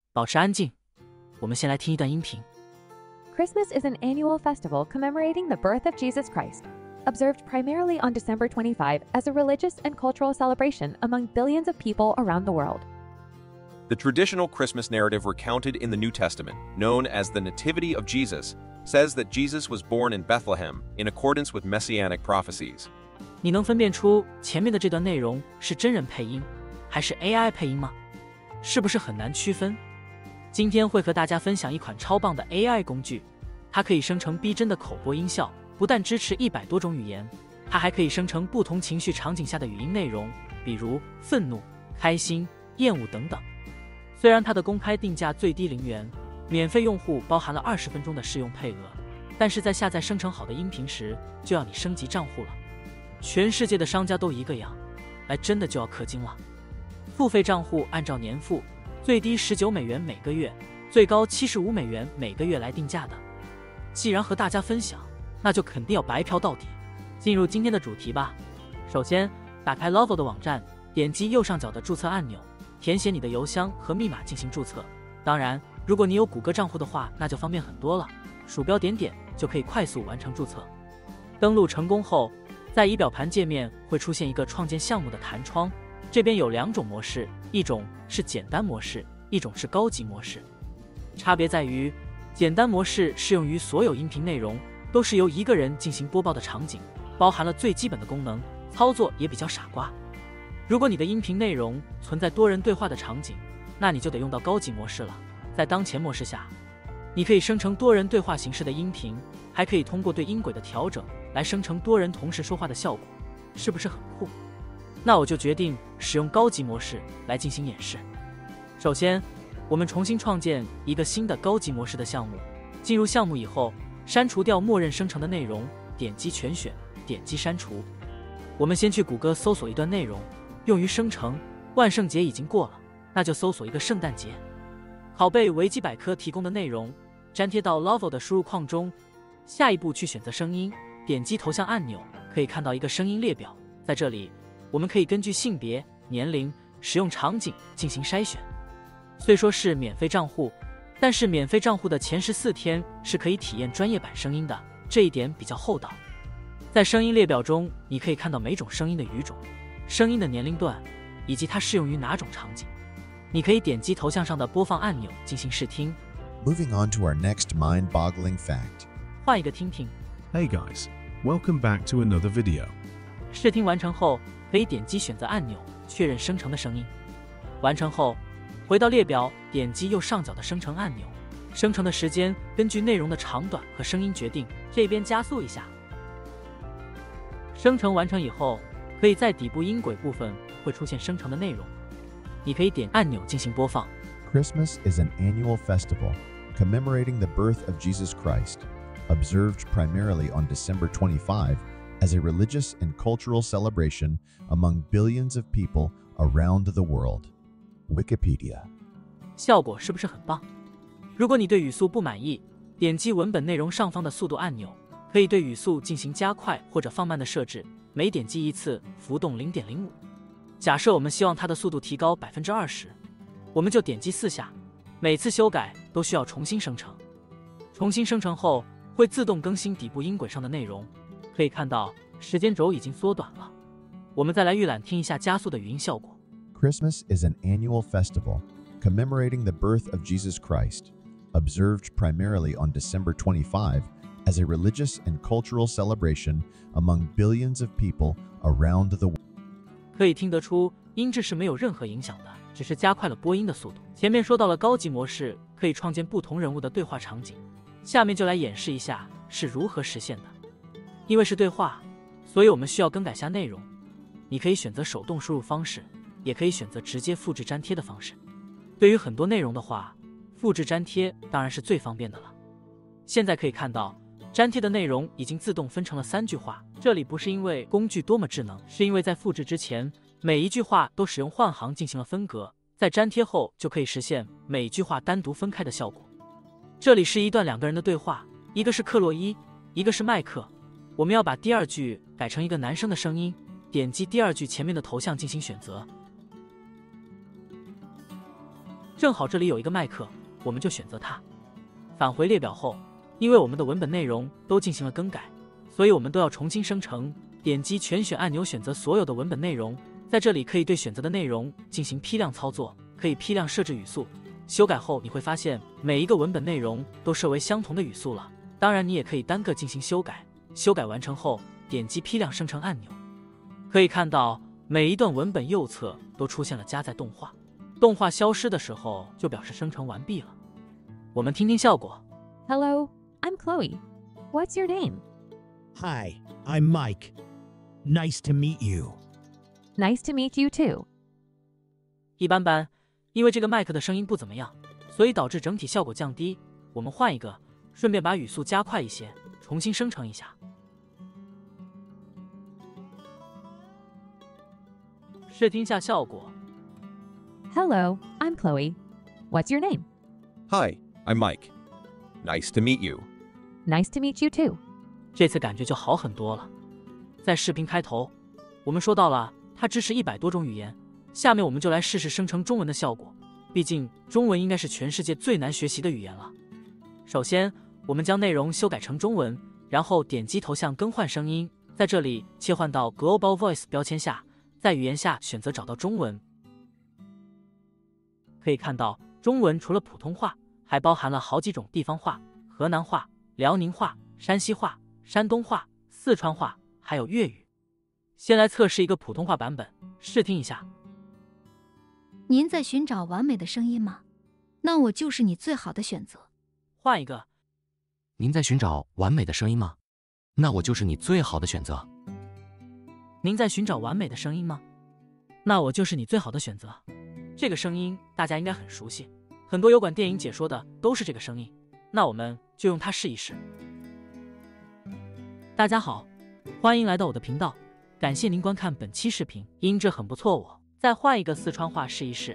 保持安静，我们先来听一段音频。 Christmas is an annual festival commemorating the birth of Jesus Christ, observed primarily on December 25 as a religious and cultural celebration among billions of people around the world. The traditional Christmas narrative recounted in the New Testament, known as the Nativity of Jesus, says that Jesus was born in Bethlehem in accordance with messianic prophecies. 你能分辨出前面的这段内容是真人配音，还是 AI 配音吗？是不是很难区分？今天会和大家分享一款超棒的 AI 工具，它可以生成逼真的口播音效，不但支持100多种语言，它还可以生成不同情绪场景下的语音内容，比如愤怒、开心、厌恶等等。虽然它的公开定价最低0元，免费用户包含了20分钟的试用配额，但是在下载生成好的音频时，就要你升级账户了。全世界的商家都一个样，来真的就要氪金了。付费账户按照年付，最低19美元每个月，最高75美元每个月来定价的。既然和大家分享，那就肯定要白嫖到底。进入今天的主题吧。首先，打开 Lovell 的网站，点击右上角的注册按钮，填写你的邮箱和密码进行注册。当然，如果你有谷歌账户的话，那就方便很多了。鼠标点点就可以快速完成注册。登录成功后，在仪表盘界面会出现一个创建项目的弹窗，这边有2种模式，一种是简单模式，一种是高级模式。差别在于，简单模式适用于所有音频内容，都是由一个人进行播报的场景，包含了最基本的功能，操作也比较傻瓜。如果你的音频内容存在多人对话的场景，那你就得用到高级模式了。在当前模式下，你可以生成多人对话形式的音频，还可以通过对音轨的调整来生成多人同时说话的效果，是不是很酷？那我就决定使用高级模式来进行演示。首先，我们重新创建一个新的高级模式的项目。进入项目以后，删除掉默认生成的内容，点击全选，点击删除。我们先去谷歌搜索一段内容，用于生成。万圣节已经过了，那就搜索一个圣诞节。拷贝维基百科提供的内容，粘贴到 Lovell 的输入框中。下一步去选择声音，点击头像按钮，可以看到一个声音列表。在这里，我们可以根据性别、年龄、使用场景进行筛选。虽说是免费账户，但是免费账户的前14天是可以体验专业版声音的，这一点比较厚道。在声音列表中，你可以看到每种声音的语种、声音的年龄段，以及它适用于哪种场景。你可以点击头像上的播放按钮进行试听。 Moving on to our next mind-boggling fact. 换一个听听。 Hey guys, welcome back to another video. 试听完成后，可以点击选择按钮，确认生成的声音。完成后，回到列表，点击右上角的生成按钮。生成的时间根据内容的长短和声音决定，这边加速一下。生成完成以后，可以在底部音轨部分会出现生成的内容，你可以点按钮进行播放。 Christmas is an annual festival commemorating the birth of Jesus Christ, observed primarily on December 25 as a religious and cultural celebration among billions of people around the world. Wikipedia. 效果是不是很棒？如果你对语速不满意，点击文本内容上方的速度按钮，可以对语速进行加快或者放慢的设置，每点击一次浮动 0.05。 假设我们希望它的速度提高 20%， 我们就点击4下，每次修改都需要重新生成。重新生成后会自动更新底部音轨上的内容，可以看到时间轴已经缩短了。我们再来预览听一下加速的语音效果。 Christmas is an annual festival commemorating the birth of Jesus Christ, observed primarily on December 25 as a religious and cultural celebration among billions of people around the world. 可以听得出音质是没有任何影响的，只是加快了播音的速度。前面说到了高级模式可以创建不同人物的对话场景，下面就来演示一下是如何实现的。因为是对话，所以我们需要更改下内容。你可以选择手动输入方式，也可以选择直接复制粘贴的方式。对于很多内容的话，复制粘贴当然是最方便的了。现在可以看到粘贴的内容已经自动分成了3句话，这里不是因为工具多么智能，是因为在复制之前，每一句话都使用换行进行了分隔，在粘贴后就可以实现每句话单独分开的效果。这里是一段2个人的对话，一个是克洛伊，一个是麦克。我们要把第2句改成一个男生的声音，点击第2句前面的头像进行选择。 正好这里有一个麦克，我们就选择它。返回列表后，因为我们的文本内容都进行了更改，所以我们都要重新生成。点击全选按钮，选择所有的文本内容。在这里可以对选择的内容进行批量操作，可以批量设置语速。修改后你会发现每一个文本内容都设为相同的语速了。当然你也可以单个进行修改。修改完成后，点击批量生成按钮，可以看到每一段文本右侧都出现了加载动画，动画消失的时候就表示生成完毕了。我们听听效果。 Hello, I'm Chloe. What's your name? Hi, I'm Mike. Nice to meet you. Nice to meet you too. 一般般，因为这个麦克的声音不怎么样，所以导致整体效果降低。我们换一个，顺便把语速加快一些，重新生成一下。试听下效果。 Hello, I'm Chloe. What's your name? Hi, I'm Mike. Nice to meet you. Nice to meet you too. 这次感觉就好很多了。在视频开头，我们说到了它支持100多种语言，下面我们就来试试生成中文的效果。毕竟中文应该是全世界最难学习的语言了。首先，我们将内容修改成中文，然后点击头像更换声音，在这里切换到 Global Voice 标签下，在语言下选择找到中文。可以看到，中文除了普通话，还包含了好几种地方话，河南话、辽宁话、山西话、山东话、四川话，还有粤语。先来测试一个普通话版本，试听一下。 您在寻找完美的声音吗？那我就是你最好的选择。 换一个。 您在寻找完美的声音吗？那我就是你最好的选择。 您在寻找完美的声音吗？那我就是你最好的选择。这个声音大家应该很熟悉，很多有关电影解说的都是这个声音，那我们就用它试一试。大家好，欢迎来到我的频道，感谢您观看本期视频，音质很不错，我再换一个四川话试一试。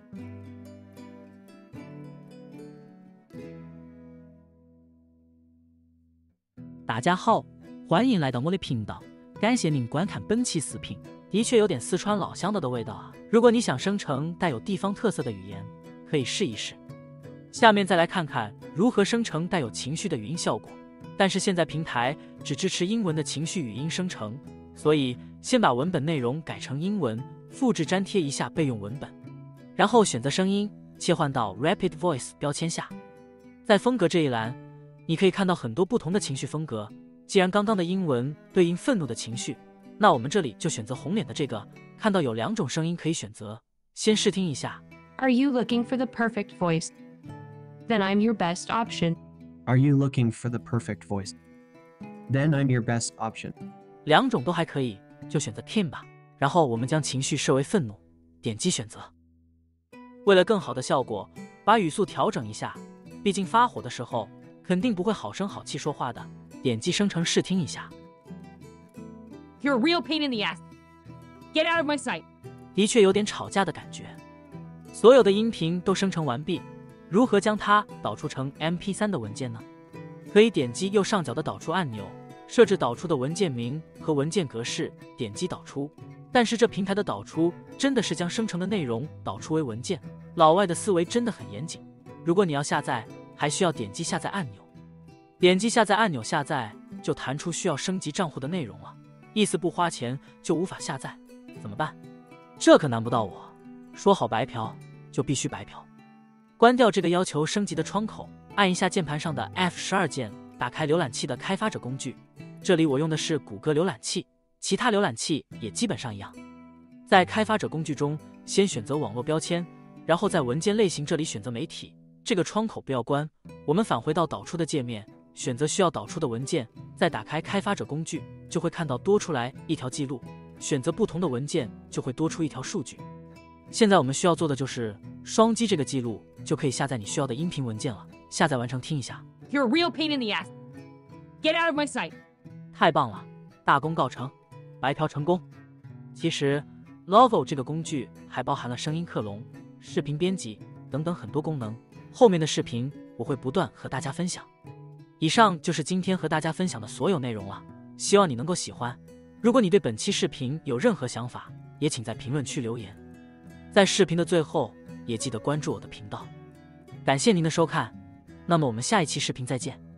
大家好，欢迎来到我的频道，感谢您观看本期视频。的确有点四川老乡的味道啊！如果你想生成带有地方特色的语言，可以试一试。下面再来看看如何生成带有情绪的语音效果。但是现在平台只支持英文的情绪语音生成，所以先把文本内容改成英文，复制粘贴一下备用文本，然后选择声音，切换到 Rapid Voice 标签下。在风格这一栏，你可以看到很多不同的情绪风格。既然刚刚的英文对应愤怒的情绪，那我们这里就选择红脸的这个。看到有2种声音可以选择，先试听一下。 Are you looking for the perfect voice? Then I'm your best option. Are you looking for the perfect voice? Then I'm your best option. 2种都还可以，就选择 Kim 吧。然后我们将情绪设为愤怒，点击选择。为了更好的效果，把语速调整一下，毕竟发火的时候肯定不会好声好气说话的。点击生成试听一下。 You're a real pain in the ass. Get out of my sight. 的确有点吵架的感觉。所有的音频都生成完毕，如何将它导出成 MP3 的文件呢？可以点击右上角的导出按钮，设置导出的文件名和文件格式，点击导出。但是这平台的导出真的是将生成的内容导出为文件，老外的思维真的很严谨。如果你要下载，还需要点击下载按钮。点击下载按钮下载，就弹出需要升级账户的内容了，意思不花钱就无法下载，怎么办？这可难不到我，说好白嫖就必须白嫖。关掉这个要求升级的窗口，按一下键盘上的 F12键，打开浏览器的开发者工具。这里我用的是谷歌浏览器，其他浏览器也基本上一样。在开发者工具中，先选择网络标签，然后在文件类型这里选择媒体。这个窗口不要关，我们返回到导出的界面，选择需要导出的文件，再打开开发者工具，就会看到多出来一条记录。选择不同的文件，就会多出一条数据。现在我们需要做的就是双击这个记录，就可以下载你需要的音频文件了。下载完成，听一下。 You're a real pain in the ass. Get out of my sight. 太棒了，大功告成，白嫖成功。其实 Lovo 这个工具还包含了声音克隆、视频编辑等等很多功能，后面的视频我会不断和大家分享。以上就是今天和大家分享的所有内容了，希望你能够喜欢。如果你对本期视频有任何想法，也请在评论区留言。在视频的最后， 也记得关注我的频道。感谢您的收看，那么我们下一期视频再见。